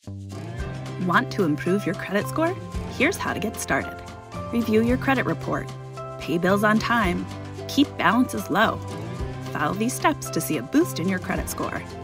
Want to improve your credit score? Here's how to get started. Review your credit report, pay bills on time, keep balances low. Follow these steps to see a boost in your credit score.